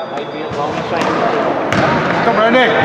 Come right in.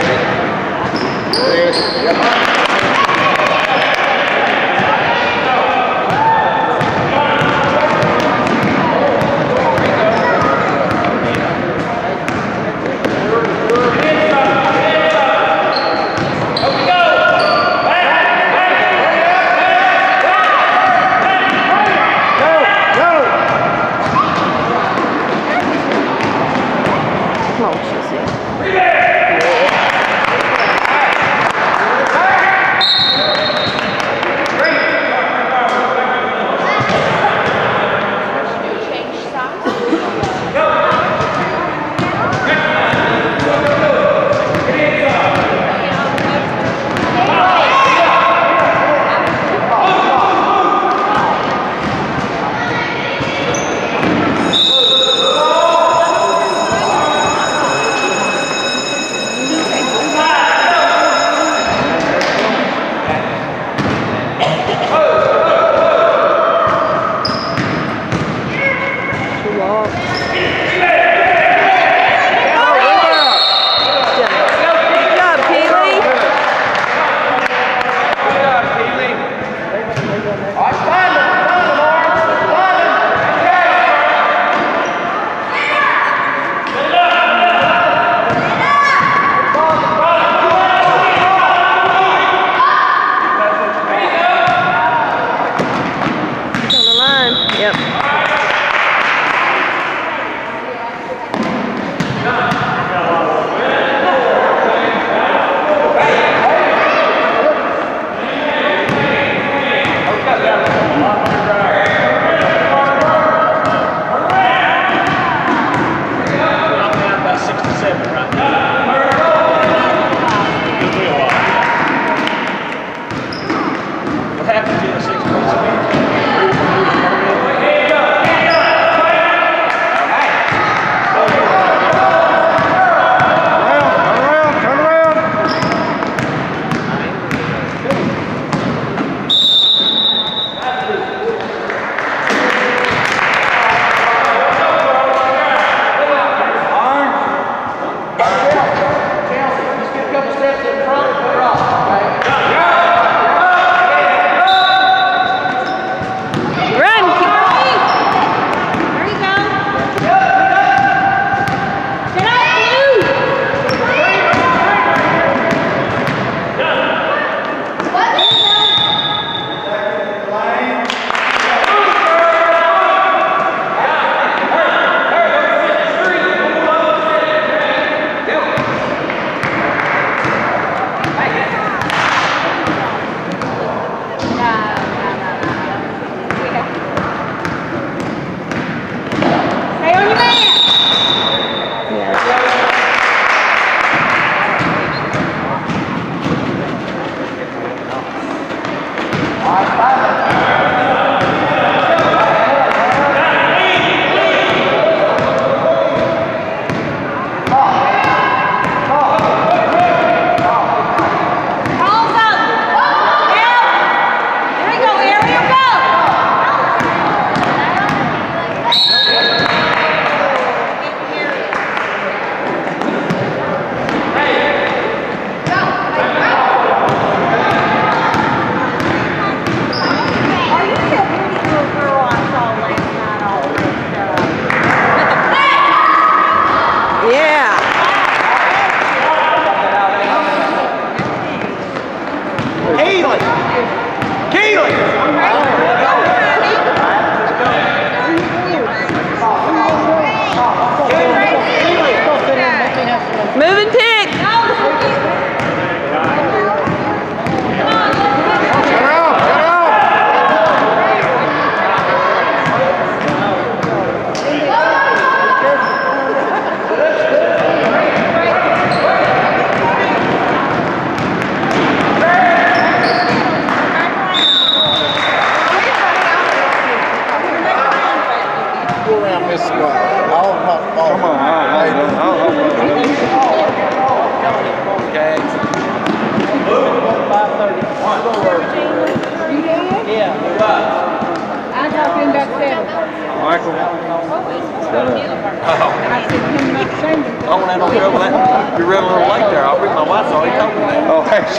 I won't have no trouble with that. You're running a little late there. I'll bring my wife's already told me that. Oh, thanks.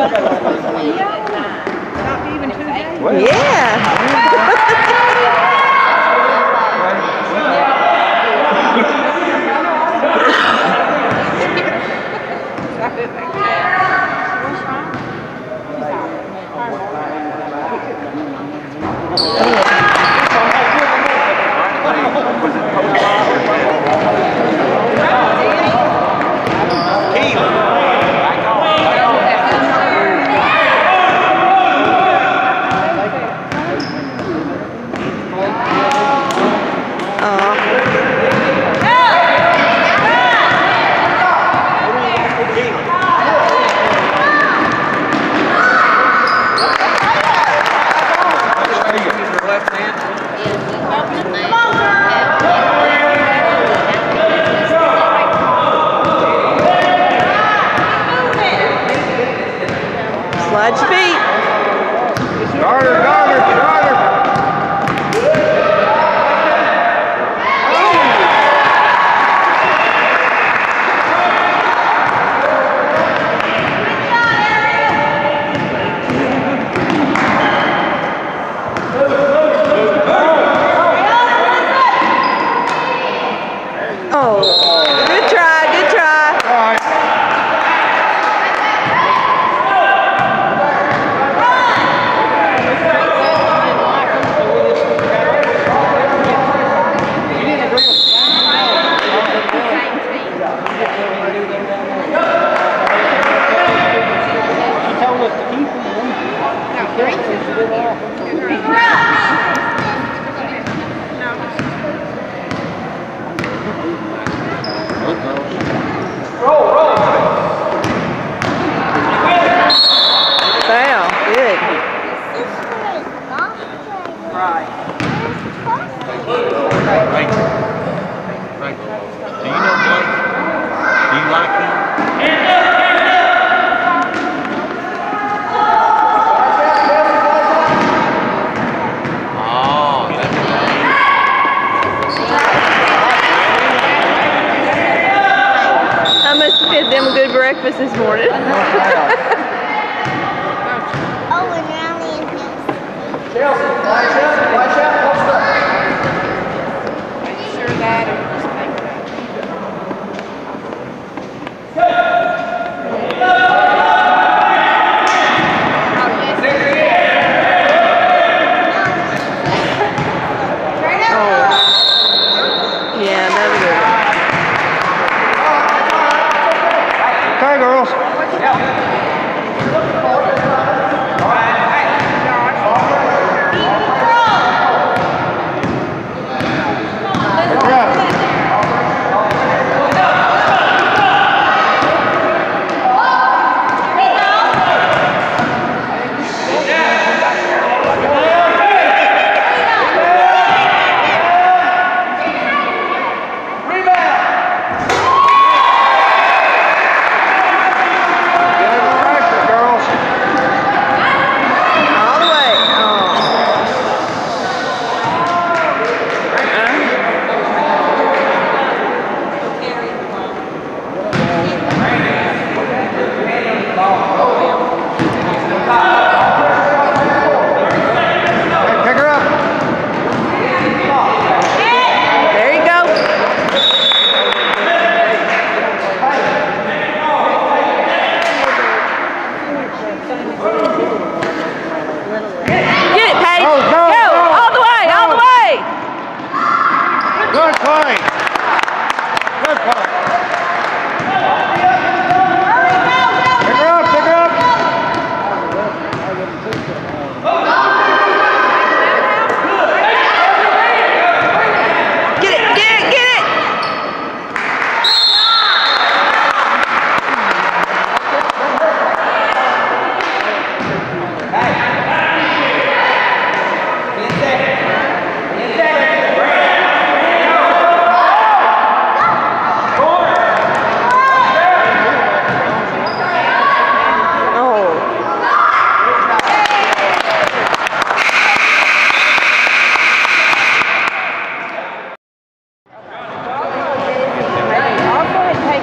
Slide your feet. Garter, garter, garter. Oh, good try, good try. All right. Wow, good. Right. Right. Do you know Blake? Do you like him? Oh, that's right. I must have fed them a good breakfast this morning. Chelsea, flash out, what's that? Are you sure that or just make Yeah, another good one. Okay, girls.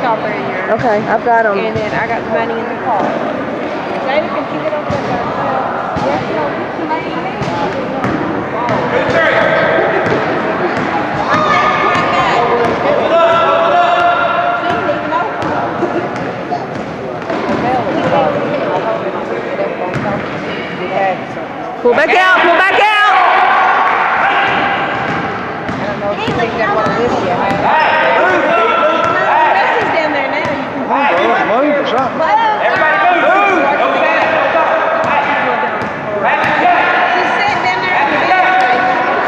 off of yours. Okay, I've got them. And then I got the money in the car. Jada, can you get over there? Yes, no, put some money in there. Pull back out, pull back out. I don't know if you think that one of this yet. Jesse's down there now. You can Move or something. Everybody move! She's sitting down there in the bed.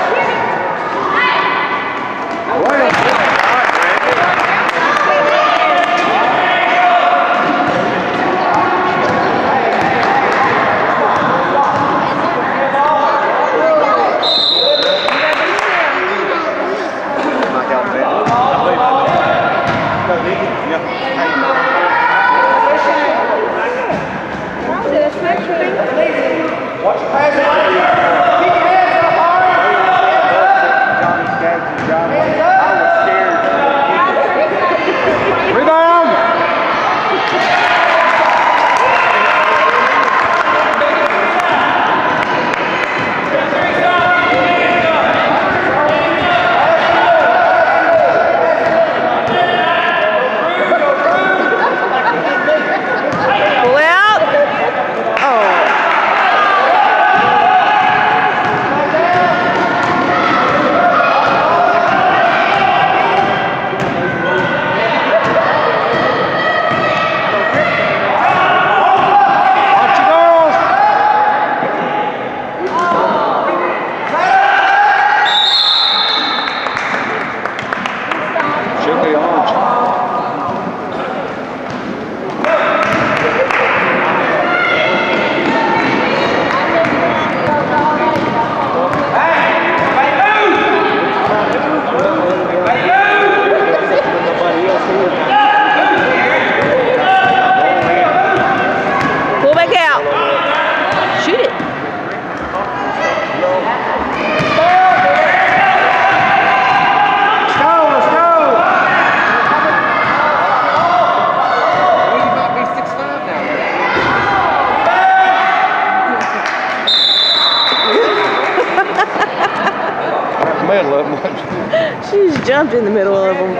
She's jumped in the middle of them.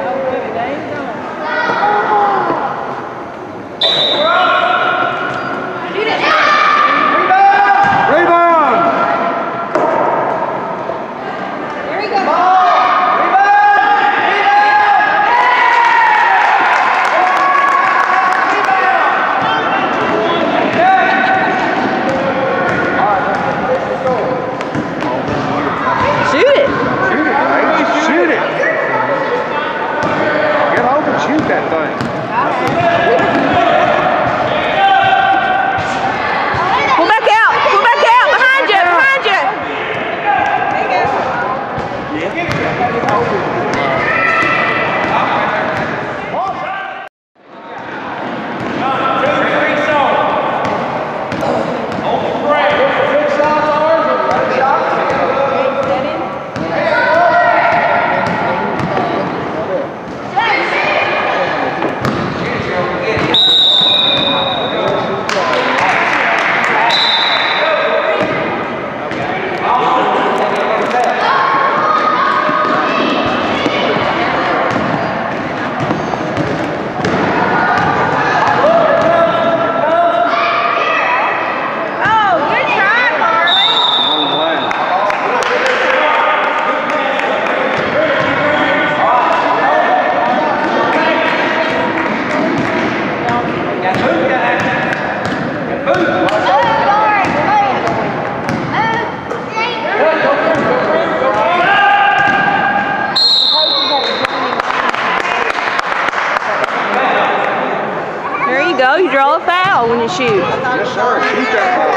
Go, you draw a foul when you shoot. Yes, sir. Shoot that ball.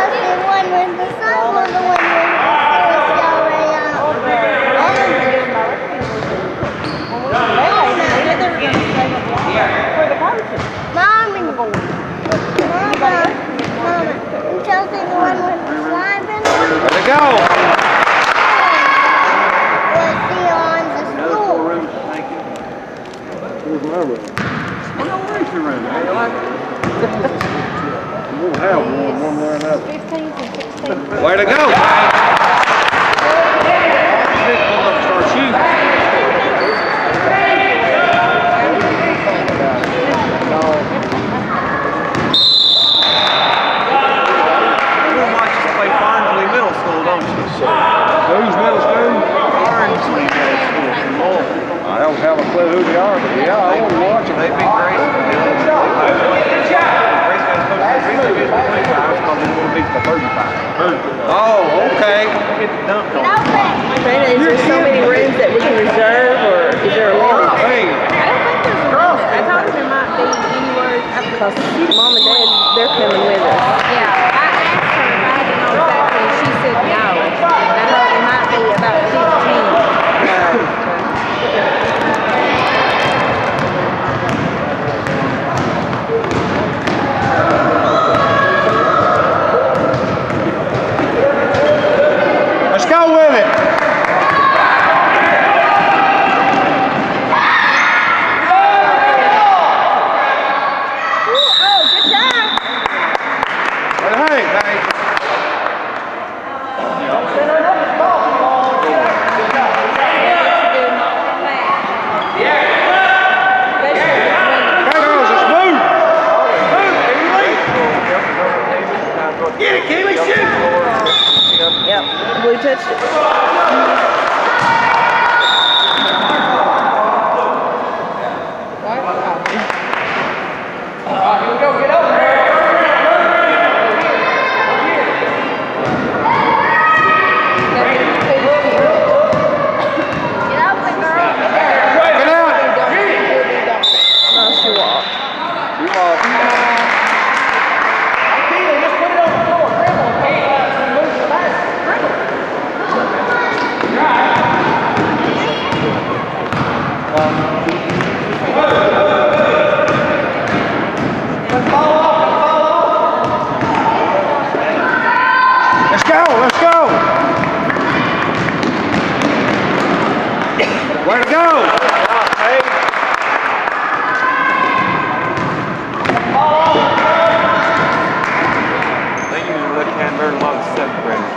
Let it go. Thank you. Here's my room. No worries around there. You like it? We'll have one way or another. 15 and 16. Way to go! Start shooting. Who's middle school? Barnsley Middle School from Louisville. I don't have a clue who they are, but yeah, I want to watch them. They beat Grace. Grace got supposed to beat the 25 because they want to beat the 35. Oh, okay. Trina, is there so many rooms that we can reserve, or is there a limit? Hey. I don't think there's a limit. I told him there might be anywhere. Because Mom and Dad, they're coming with us. Yeah, I asked her if I didn't know exactly, and she said no. I thought there might be about 15. Let's go with it. Yep, Blue touched it. Here we go, get up there. Way to go! They usually let you learn a lot of seventh graders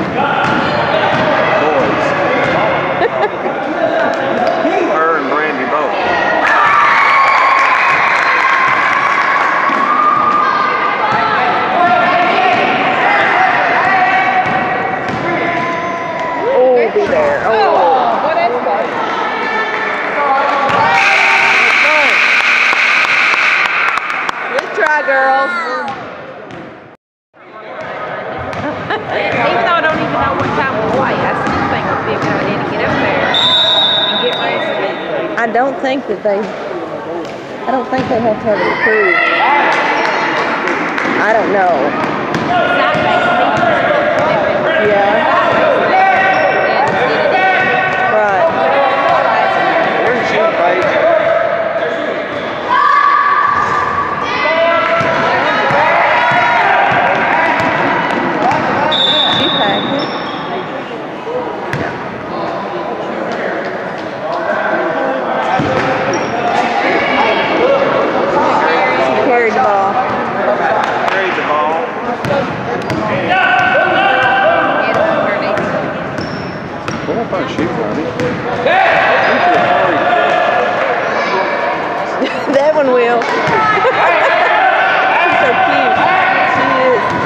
boys. Her and Brandy both. Oh, be there. Oh. Girls. Even though I don't even know what time to play, I still think it would be a good idea to get up there and get ready. I don't think they have to have it approved. I don't know. Yeah. Right. Where's she, babe? Carried the ball. Carried the ball. Well, I thought she funny. That one will. She's so cute. She is.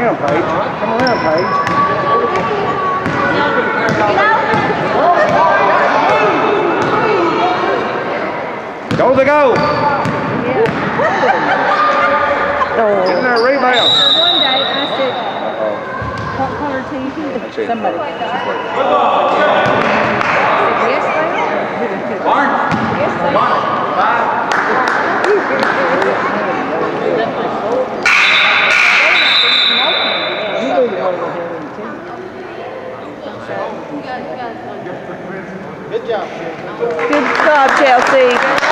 around, Paige. Come around, Paige. Go the goal. Get in there, rebound. One day I said, what color TV? Somebody. Yes, they are. Barn. Yes, they Barn. are. 5. Good job. Good job, Chelsea.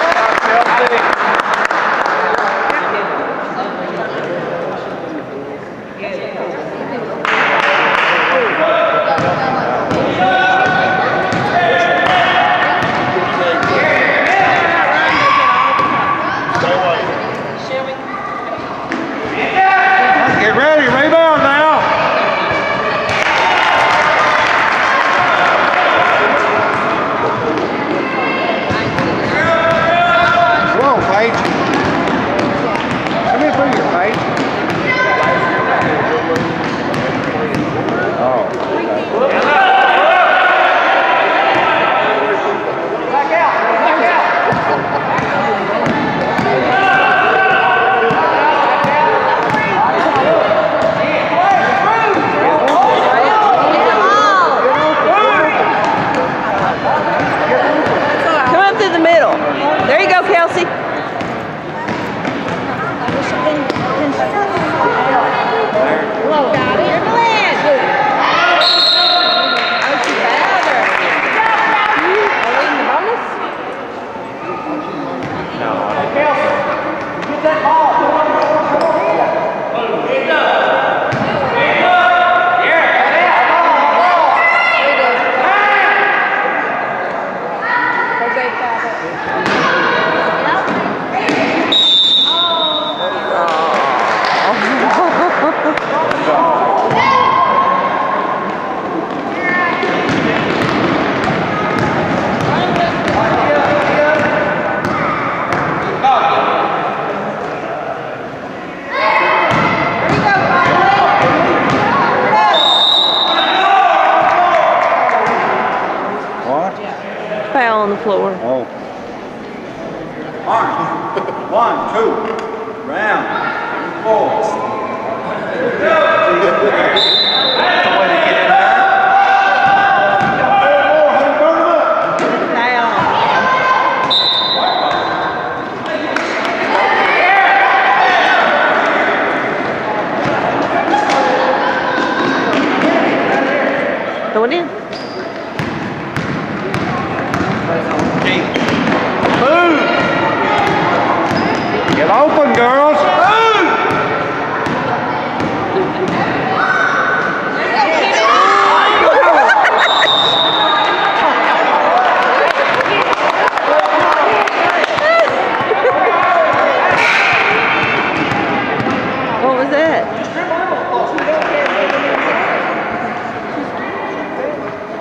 Get ready, rebound now. Come on, Paige. Come in through here, Paige. Oh, okay. Back out. Back out. Come up through the middle. There you go, Kelsey. Hello, Dottie. You're glad. Oh, she's bad. Are we in the bonus? Get that ball. What? Foul on the floor. Oh. Barn. 1, 2. Round. 4. Going in. Move! Get open, girls! Move! What was that?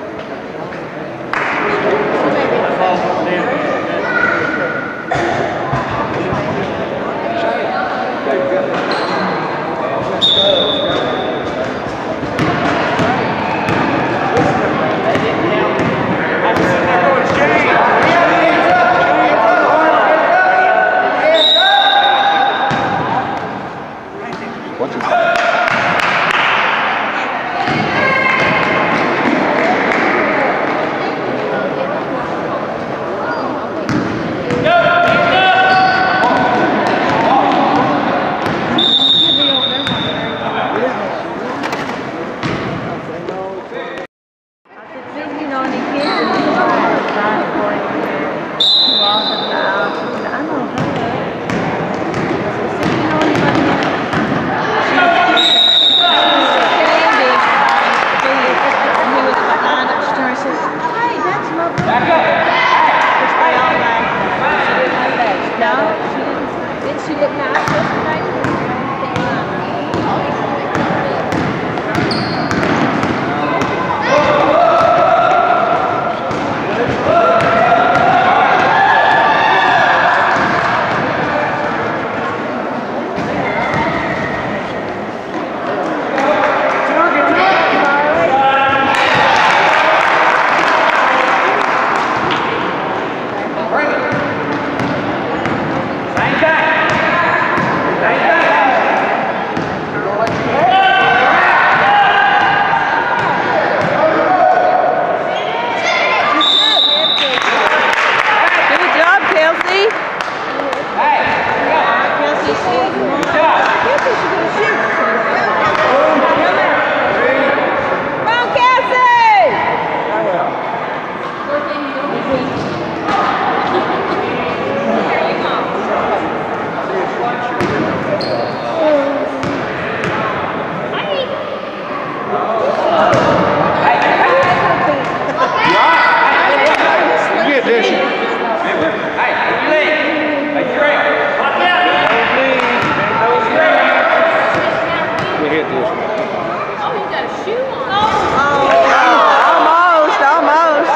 Almost, almost.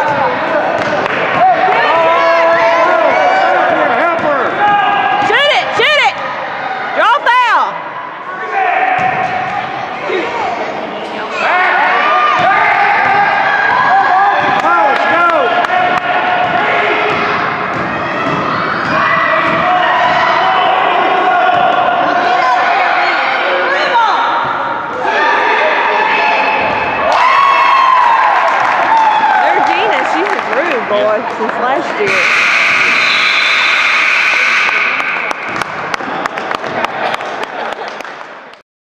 Shoot it, shoot it. Draw foul. Boy, since last year.